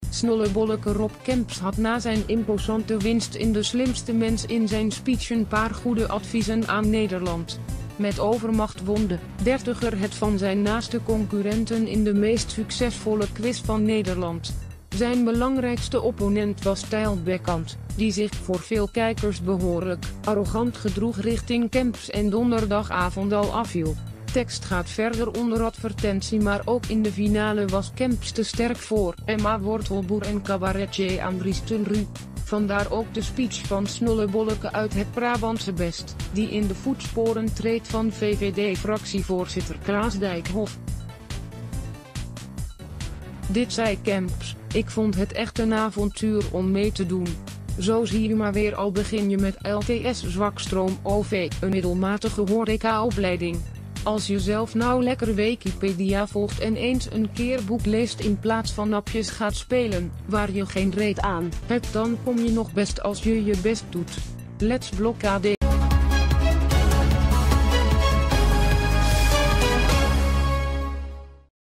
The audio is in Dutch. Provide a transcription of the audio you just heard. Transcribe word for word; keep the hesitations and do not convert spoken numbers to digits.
Snollebolleke Rob Kemps had na zijn imposante winst in De Slimste Mens in zijn speech een paar goede adviezen aan Nederland. Met overmacht won de dertiger het van zijn naaste concurrenten in de meest succesvolle quiz van Nederland. Zijn belangrijkste opponent was Tijl Bekkant, die zich voor veel kijkers behoorlijk arrogant gedroeg richting Kemps en donderdagavond al afviel. Tekst gaat verder onder advertentie, maar ook in de finale was Kemps te sterk voor Emma Wortelboer en cabaretier Andries Tenru. Vandaar ook de speech van Snollebolleke uit het Brabantse Best, die in de voetsporen treedt van V V D-fractievoorzitter Klaas Dijkhoff. Dit zei Kemps: "Ik vond het echt een avontuur om mee te doen. Zo zie je maar weer, al begin je met L T S Zwakstroom O V, een middelmatige horecaopleiding. Als je zelf nou lekker Wikipedia volgt en eens een keer boek leest in plaats van napjes gaat spelen, waar je geen reet aan hebt, dan kom je nog best als je je best doet. Let's blokkade."